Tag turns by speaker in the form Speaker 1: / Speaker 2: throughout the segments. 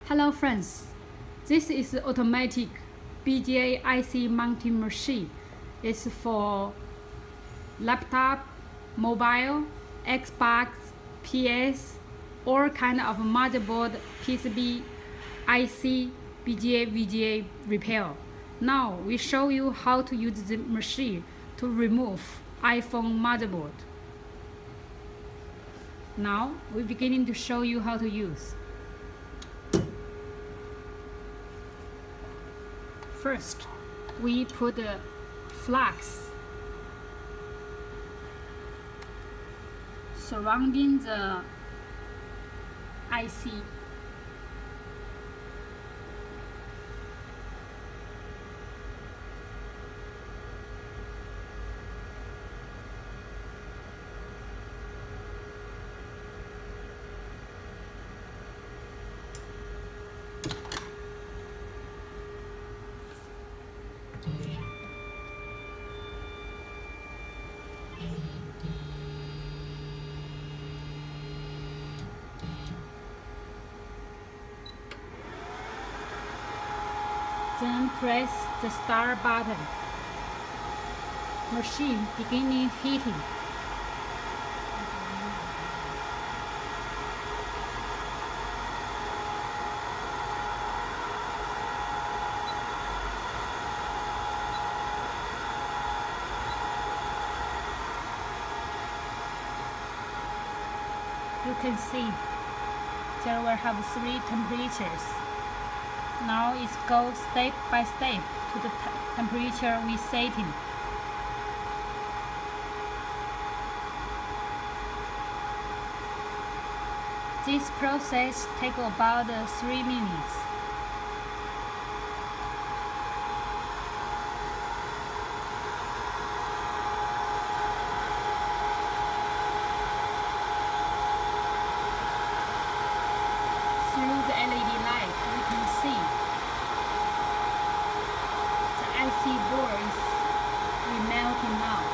Speaker 1: Hello friends, this is automatic BGA IC mounting machine. It's for laptop, mobile, Xbox, PS, all kind of motherboard, PCB, IC, BGA, VGA repair. Now we show you how to use the machine to remove iPhone motherboard. Now we're beginning to show you how to use. First, we put the flux surrounding the IC. Then press the start button. Machine beginning heating. You can see there will have 3 temperatures. Now it goes step by step to the temperature we setting. This process takes about 3 minutes. Through the LED light, we can see the IC board is remelting now.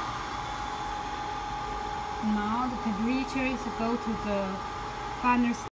Speaker 1: Now the temperature is go to the final